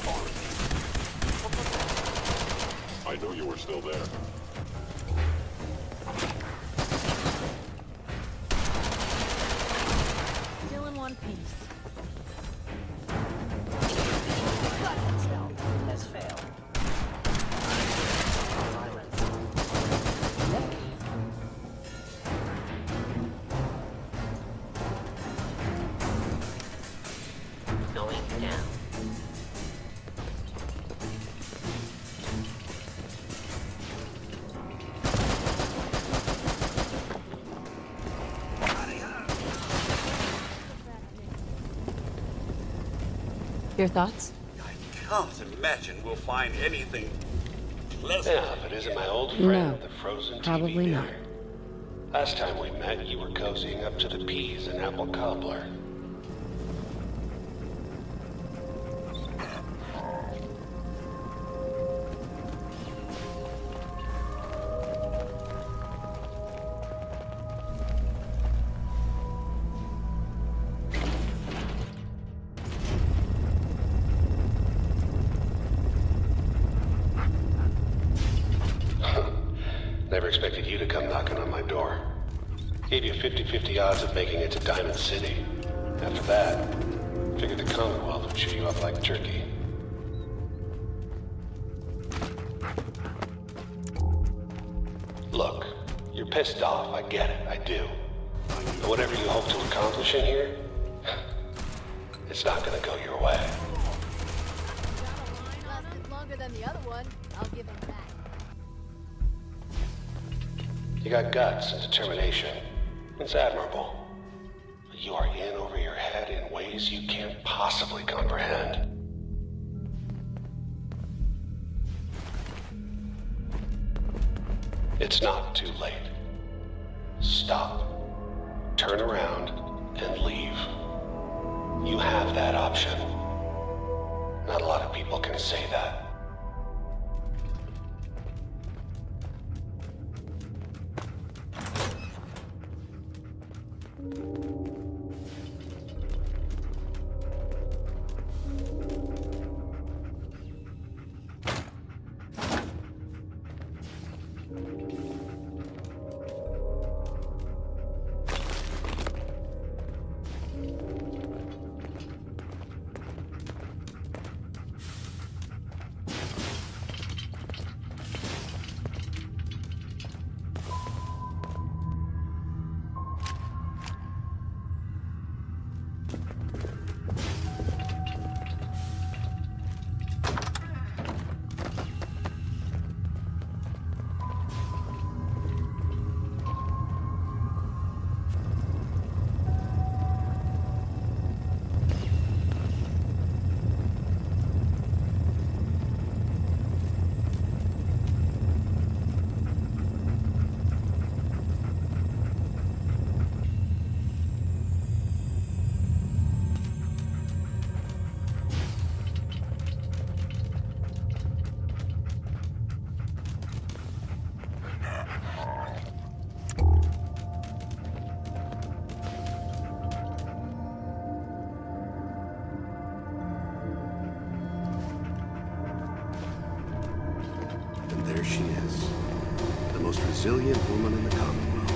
I knew you were still there. Still in one piece. Has failed. Going down. Your thoughts? I can't imagine we'll find anything pleasant. Yeah, if it isn't my old friend, No, the frozen probably TV not. dinner. Last time we met, you were cozying up to the peas and apple cobbler. Never expected you to come knocking on my door. Gave you 50-50 odds of making it to Diamond City. After that, figured the Commonwealth would chew you up like jerky. Look, you're pissed off, I get it, I do. But whatever you hope to accomplish in here, it's not gonna go your way. Lasted longer than the other one. I'll give him that. You got guts and determination. It's admirable. But you are in over your head in ways you can't possibly comprehend. It's not too late. Stop. Turn around and leave. You have that option. Not a lot of people can say that. There she is, the most resilient woman in the Commonwealth.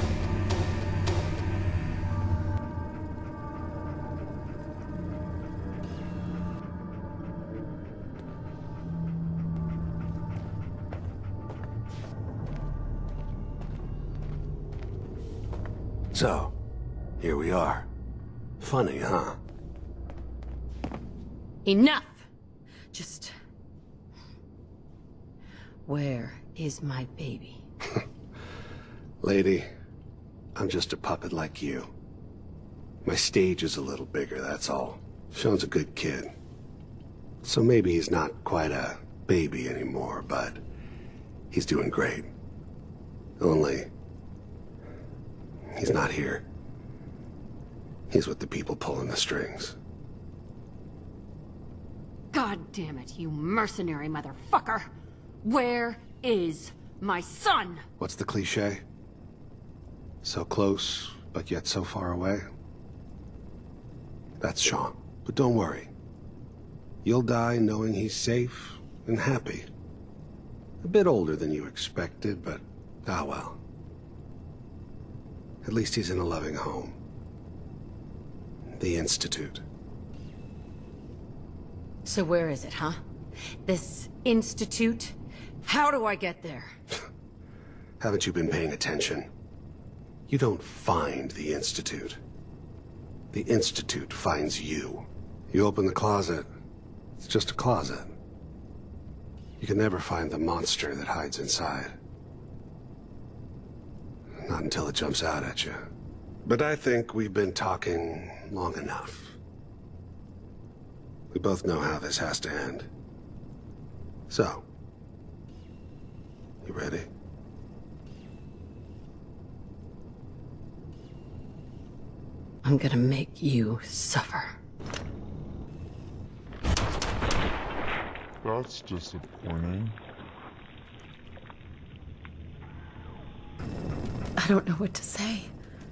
So, here we are. Funny, huh? Enough! Just... Where is my baby? Lady, I'm just a puppet like you. My stage is a little bigger, that's all. Sean's a good kid. So maybe he's not quite a baby anymore, but he's doing great. Only, he's not here. He's with the people pulling the strings. God damn it, you mercenary motherfucker! Where is my son? What's the cliche? So close, but yet so far away? That's Sean. But don't worry. You'll die knowing he's safe and happy. A bit older than you expected, but ah well. At least he's in a loving home. The Institute. So where is it, huh? This institute? How do I get there? Haven't you been paying attention? You don't find the Institute. The Institute finds you. You open the closet, it's just a closet. You can never find the monster that hides inside. Not until it jumps out at you. But I think we've been talking long enough. We both know how this has to end. So, you ready? I'm gonna make you suffer. That's disappointing. I don't know what to say.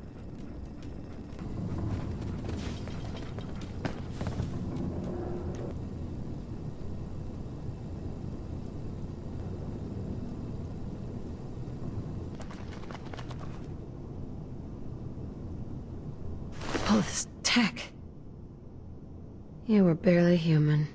All this tech. You were barely human.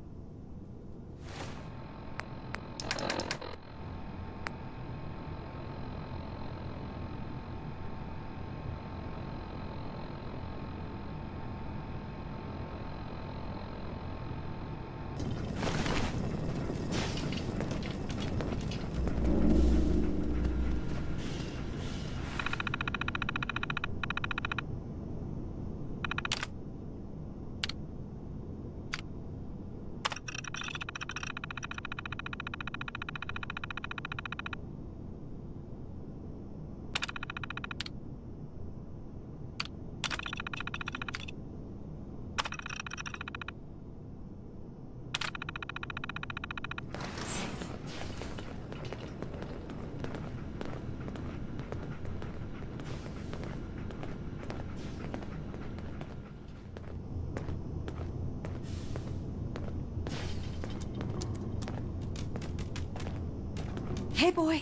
Hey, boy.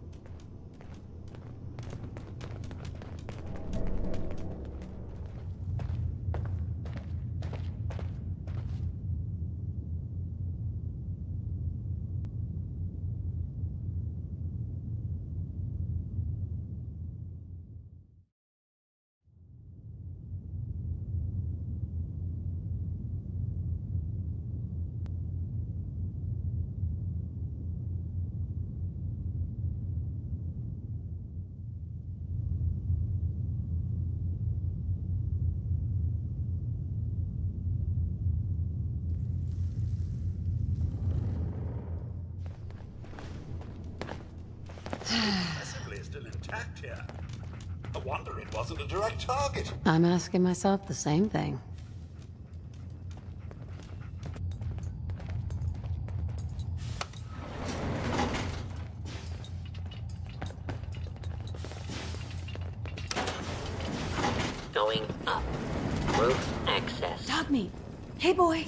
Assembly is still intact here. I wonder it wasn't a direct target. I'm asking myself the same thing. Going up. Roof access. Dog meat. Hey, boy.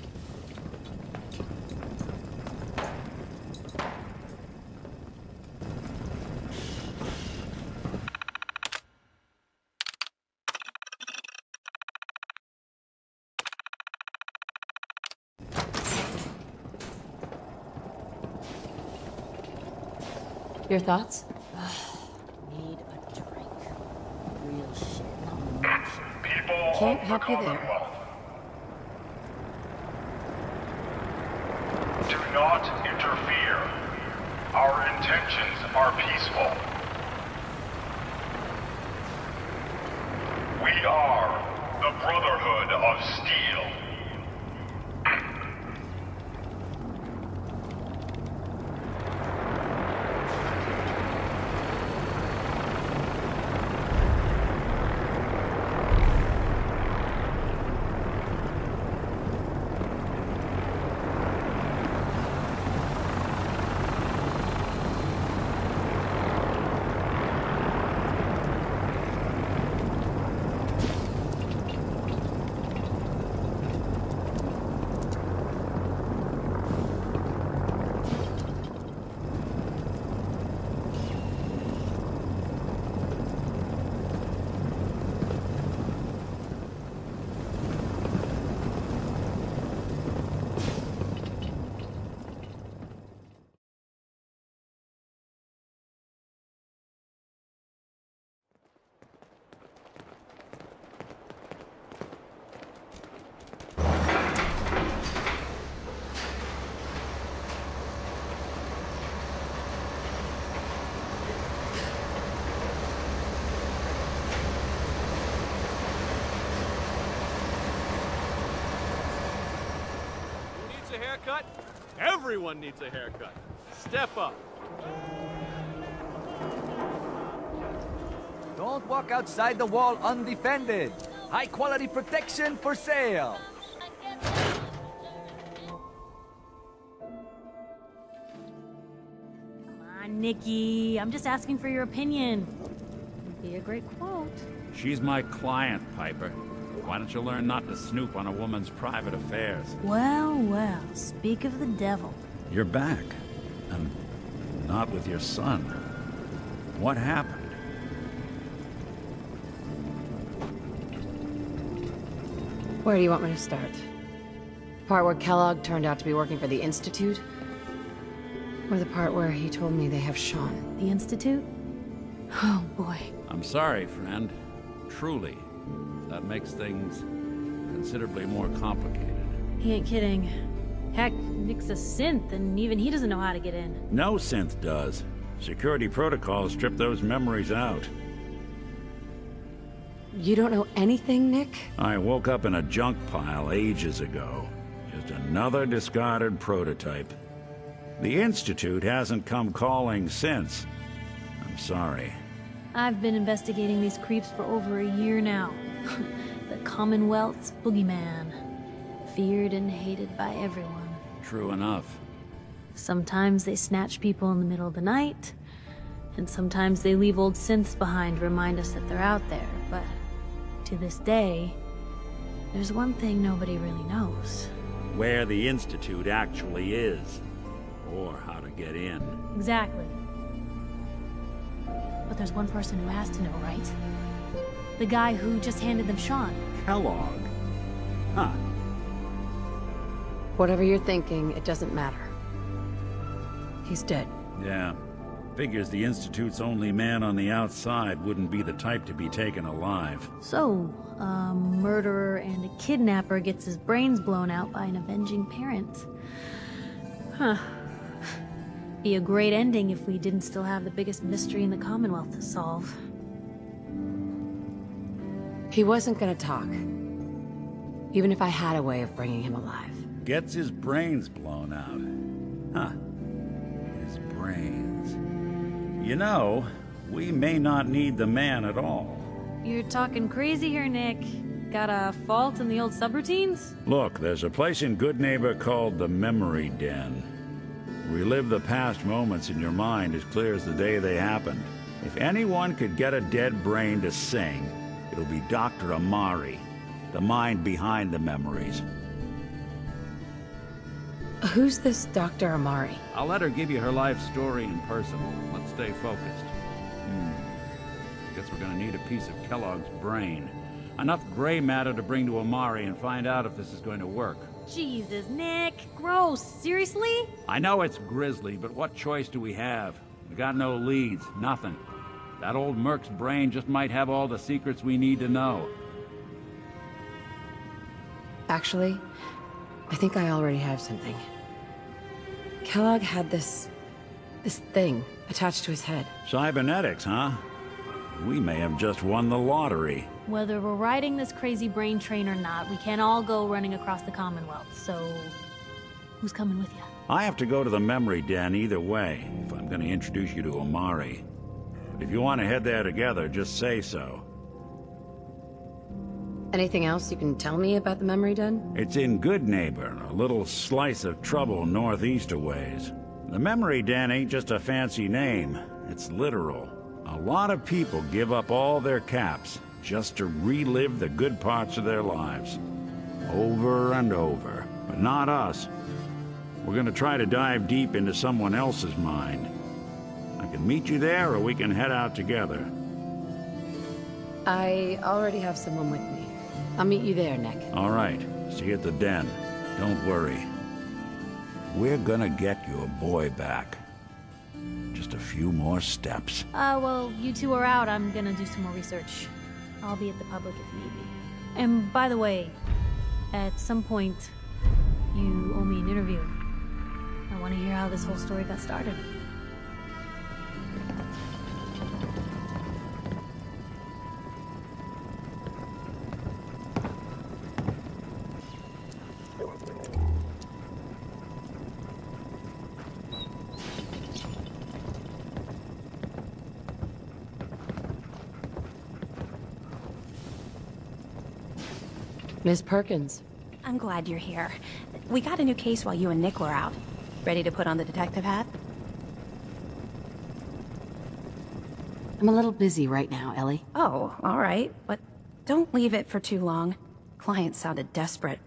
Your thoughts? Need a drink. Real shit, not bullshit. People Can't of help the you there. Commonwealth, do not interfere. Our intentions are peaceful. We are the Brotherhood of Steel. a haircut? Everyone needs a haircut. Step up. Don't walk outside the wall undefended. High quality protection for sale. Come on, Nikki. I'm just asking for your opinion. Would be a great quote. She's my client, Piper. Why don't you learn not to snoop on a woman's private affairs? Well, well, speak of the devil. You're back. And not with your son. What happened? Where do you want me to start? The part where Kellogg turned out to be working for the Institute? Or the part where he told me they have Sean? The Institute? Oh, boy. I'm sorry, friend. Truly. That makes things considerably more complicated. He ain't kidding. Heck, Nick's a synth, and even he doesn't know how to get in. No synth does. Security protocols strip those memories out. You don't know anything, Nick? I woke up in a junk pile ages ago. Just another discarded prototype. The Institute hasn't come calling since. I'm sorry. I've been investigating these creeps for over a year now. The Commonwealth's boogeyman. Feared and hated by everyone. True enough. Sometimes they snatch people in the middle of the night, and sometimes they leave old synths behind to remind us that they're out there, but to this day, there's one thing nobody really knows. Where the Institute actually is. Or how to get in. Exactly. But there's one person who has to know, right? The guy who just handed them Sean. Kellogg? Huh. Whatever you're thinking, it doesn't matter. He's dead. Yeah. Figures the Institute's only man on the outside wouldn't be the type to be taken alive. So, a murderer and a kidnapper gets his brains blown out by an avenging parent. Huh. Be a great ending if we didn't still have the biggest mystery in the Commonwealth to solve. He wasn't gonna talk. Even if I had a way of bringing him alive. Gets his brains blown out. Huh. His brains. You know, we may not need the man at all. You're talking crazy here, Nick. Got a fault in the old subroutines? Look, there's a place in Good Neighbor called the Memory Den. Relive the past moments in your mind as clear as the day they happened. If anyone could get a dead brain to sing, it'll be Dr. Amari, the mind behind the memories. Who's this Dr. Amari? I'll let her give you her life story in person. Let's stay focused. Guess we're gonna need a piece of Kellogg's brain. Enough gray matter to bring to Amari and find out if this is going to work. Jesus, Nick. Gross. Seriously? I know it's grisly, but what choice do we have? We got no leads, nothing. That old Merc's brain just might have all the secrets we need to know. Actually, I think I already have something. Kellogg had this thing attached to his head. Cybernetics, huh? We may have just won the lottery. Whether we're riding this crazy brain train or not, we can't all go running across the Commonwealth, so who's coming with you? I have to go to the Memory Den either way, if I'm going to introduce you to Amari. But if you want to head there together, just say so. Anything else you can tell me about the Memory Den? It's in Good Neighbor, a little slice of trouble northeast a ways. The Memory Den ain't just a fancy name, it's literal. A lot of people give up all their caps just to relive the good parts of their lives. Over and over. But not us. We're gonna try to dive deep into someone else's mind. I can meet you there, or we can head out together. I already have someone with me. I'll meet you there, Nick. All right. See you at the den. Don't worry. We're gonna get your boy back. Just a few more steps. Well, you two are out. I'm gonna do some more research. I'll be at the public if need be. And by the way, at some point, you owe me an interview. I want to hear how this whole story got started. Miss Perkins. I'm glad you're here. We got a new case while you and Nick were out. Ready to put on the detective hat? I'm a little busy right now, Ellie. Oh, all right. But don't leave it for too long. Client sounded desperate.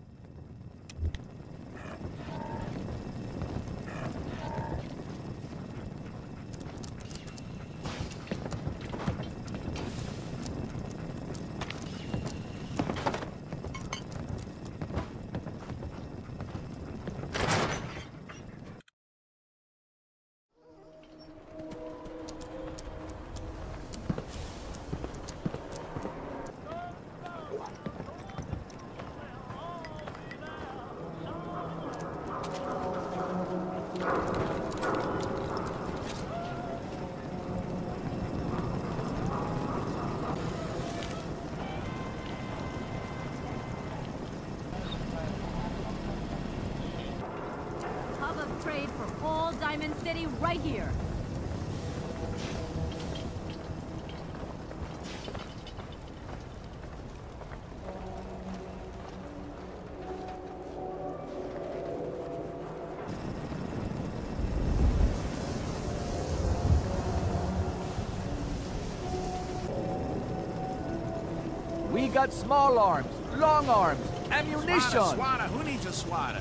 Hub of trade for all Diamond City right here. We got small arms, long arms, ammunition. Swatter. Who needs a swatter?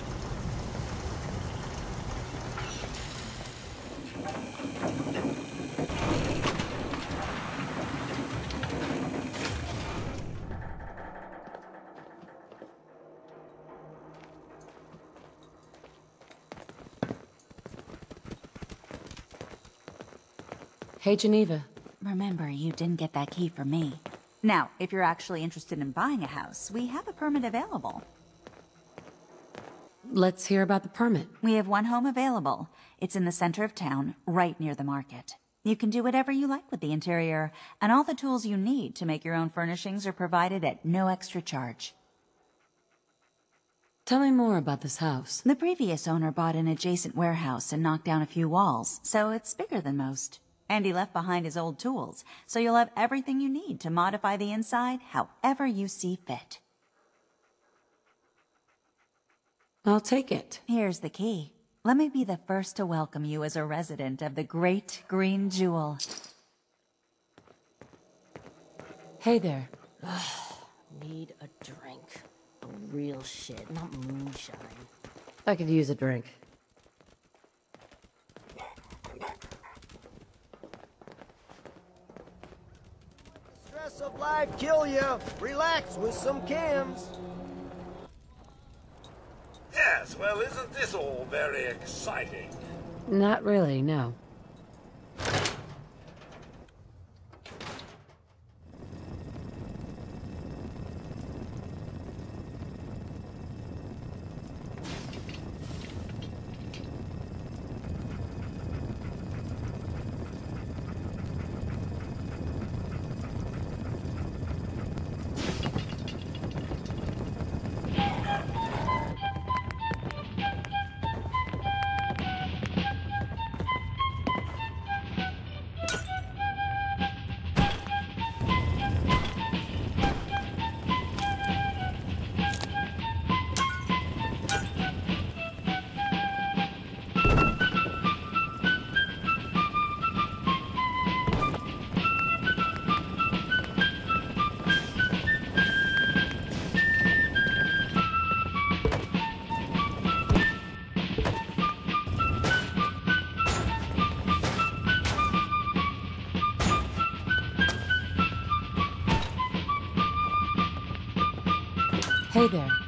Hey, Geneva. Remember, you didn't get that key from me. Now, if you're actually interested in buying a house, we have a permit available. Let's hear about the permit. We have one home available. It's in the center of town, right near the market. You can do whatever you like with the interior, and all the tools you need to make your own furnishings are provided at no extra charge. Tell me more about this house. The previous owner bought an adjacent warehouse and knocked down a few walls, so it's bigger than most. And he left behind his old tools, so you'll have everything you need to modify the inside however you see fit. I'll take it. Here's the key. Let me be the first to welcome you as a resident of the Great Green Jewel. Hey there. Need a drink. A real shit, not moonshine. I could use a drink. Stress of life kill you. Relax with some cams. Yes, well, isn't this all very exciting? Not really, no. Hey there.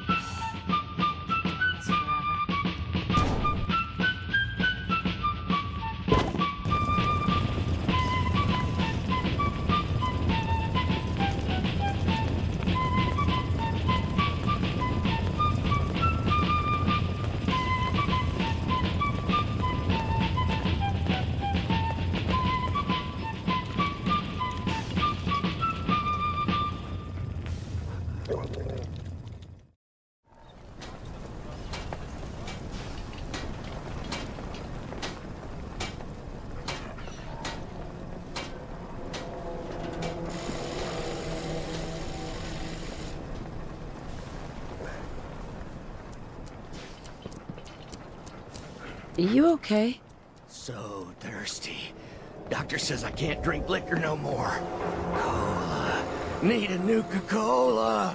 You okay? So thirsty. Doctor says I can't drink liquor no more. Cola. Need a Nuka-Cola.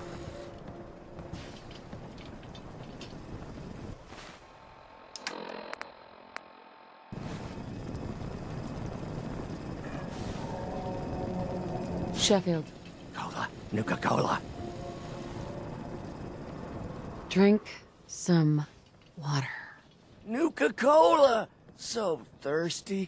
Sheffield. Cola. Nuka-Cola. Drink some water. Nuka-Cola. So thirsty.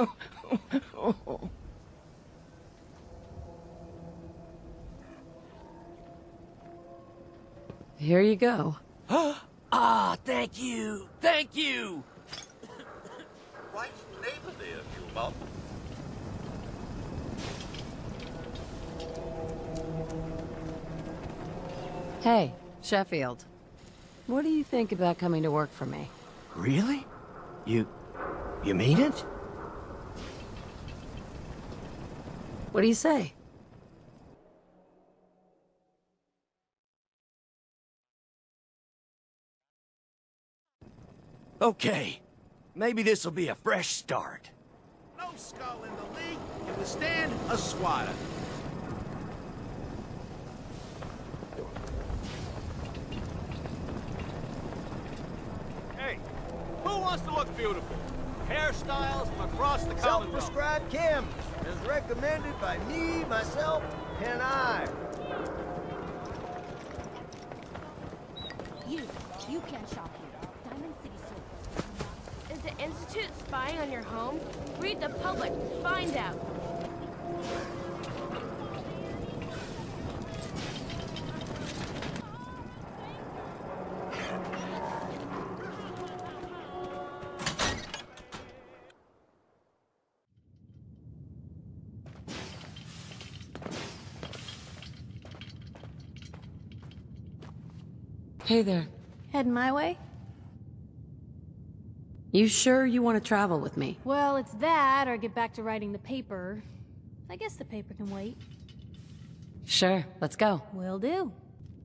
Here you go. Ah, thank you. Thank you. Right neighbor there, you mum. Hey, Sheffield. What do you think about coming to work for me? Really? You mean it? What do you say? Okay. Maybe this'll be a fresh start. No skull in the league can withstand a swatter. Hey, who wants to look beautiful? Hairstyles from across the Commonwealth. Self-prescribed chem, as recommended by me, myself, and I. You can't shop here. Diamond City Store. Is the Institute spying on your home? Read the public. Find out. Hey there. Heading my way? You sure you want to travel with me? Well, it's that, or get back to writing the paper. I guess the paper can wait. Sure, let's go. Will do.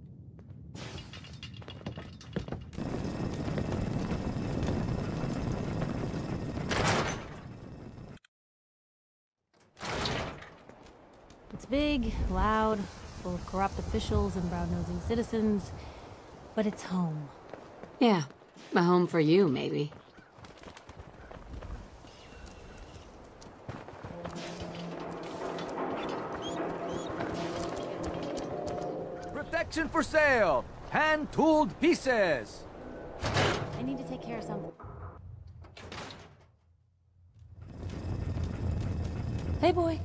It's big, loud, full of corrupt officials and brown-nosing citizens, but it's home. Yeah, a home for you, maybe. Protection for sale! Hand-tooled pieces! I need to take care of something. Hey, boy.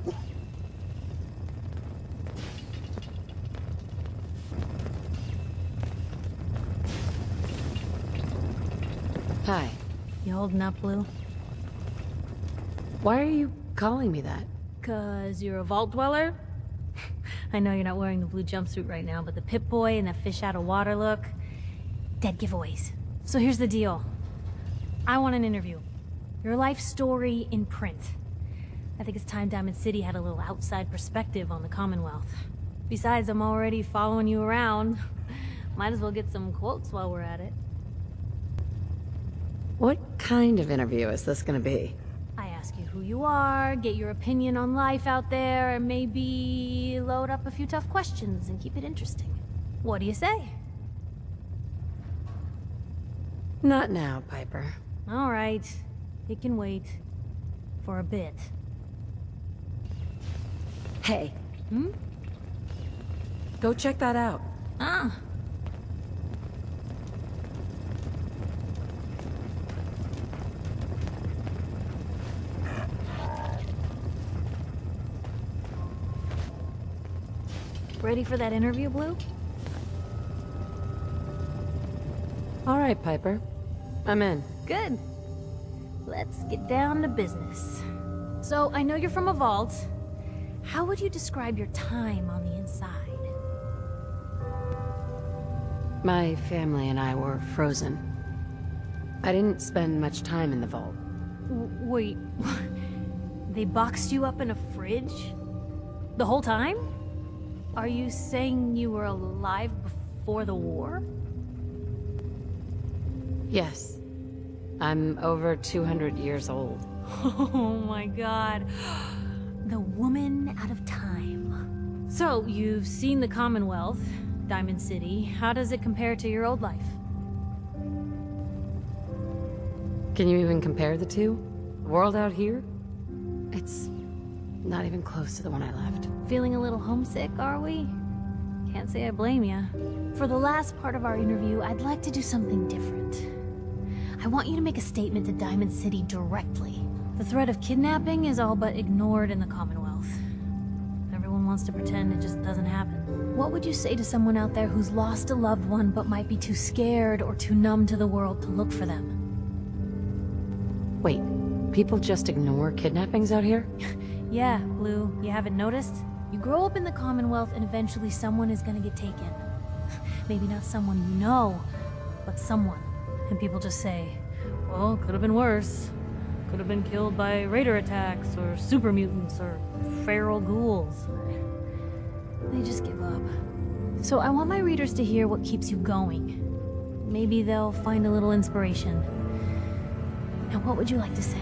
Hi. You holding up, Blue? Why are you calling me that? 'Cause you're a vault dweller? I know you're not wearing the blue jumpsuit right now, but the Pip-Boy and that fish out of water look... dead giveaways. So here's the deal. I want an interview. Your life story in print. I think it's time Diamond City had a little outside perspective on the Commonwealth. Besides, I'm already following you around. Might as well get some quotes while we're at it. What kind of interview is this gonna be? I ask you who you are, get your opinion on life out there, and maybe load up a few tough questions and keep it interesting. What do you say? Not now, Piper. All right. It can wait. For a bit. Hey. Hmm? Go check that out. Ah. Ready for that interview, Blue? All right, Piper. I'm in. Good. Let's get down to business. So, I know you're from a vault. How would you describe your time on the inside? My family and I were frozen. I didn't spend much time in the vault. Wait, they boxed you up in a fridge? The whole time? Are you saying you were alive before the war? Yes. I'm over 200 years old. Oh my god. The woman out of time. So, you've seen the Commonwealth, Diamond City. How does it compare to your old life? Can you even compare the two? The world out here? It's not even close to the one I left. Feeling a little homesick, are we? Can't say I blame ya. For the last part of our interview, I'd like to do something different. I want you to make a statement to Diamond City directly. The threat of kidnapping is all but ignored in the Commonwealth. Everyone wants to pretend it just doesn't happen. What would you say to someone out there who's lost a loved one but might be too scared or too numb to the world to look for them? Wait, people just ignore kidnappings out here? Yeah, Blue, you haven't noticed? You grow up in the Commonwealth and eventually someone is gonna get taken. Maybe not someone you know, but someone. And people just say, well, could have been worse. Could have been killed by raider attacks, or super mutants, or feral ghouls. They just give up. So I want my readers to hear what keeps you going. Maybe they'll find a little inspiration. Now, what would you like to say?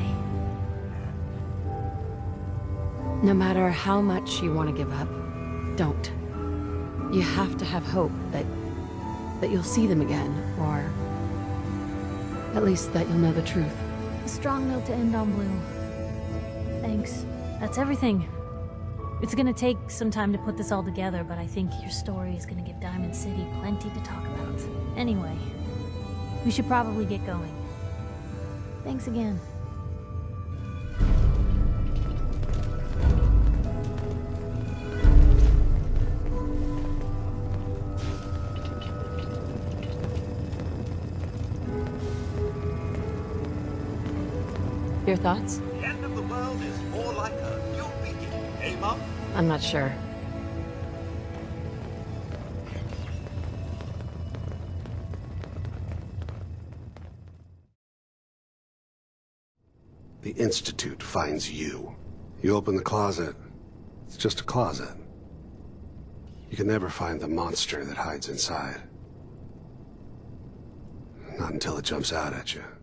No matter how much you want to give up, don't. You have to have hope that you'll see them again, or at least that you'll know the truth. A strong note to end on, Blue. Thanks. That's everything. It's gonna take some time to put this all together, but I think your story is gonna give Diamond City plenty to talk about. Anyway, we should probably get going. Thanks again. Your thoughts? The end of the world is more like a new beginning, eh, Mom? I'm not sure. The Institute finds you. You open the closet, it's just a closet. You can never find the monster that hides inside. Not until it jumps out at you.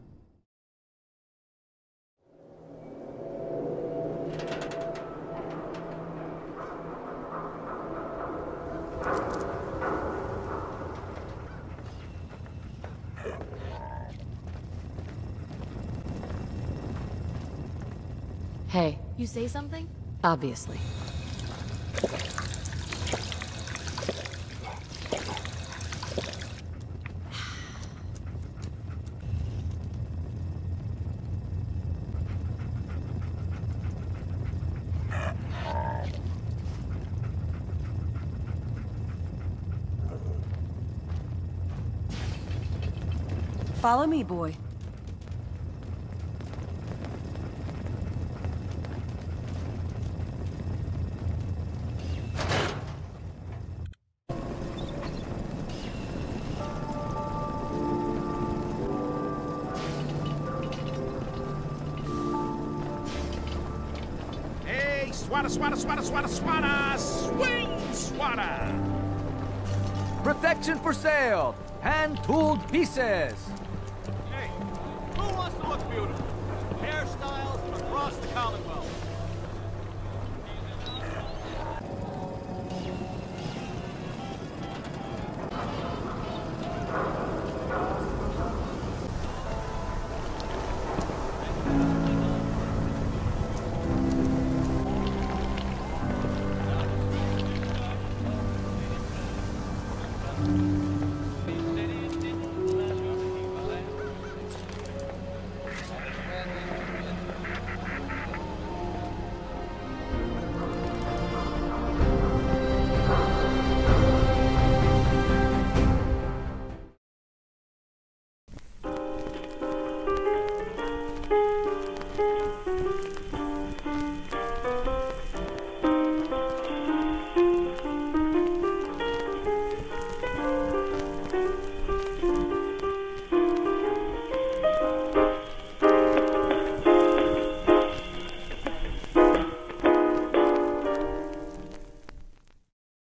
Hey. You say something? Obviously. Follow me, boy. Swata, swata, swata, swata, swata! Swing, swata! Protection for sale! Hand-tooled pieces! Hey, who wants to look beautiful? Hairstyles from across the Commonwealth.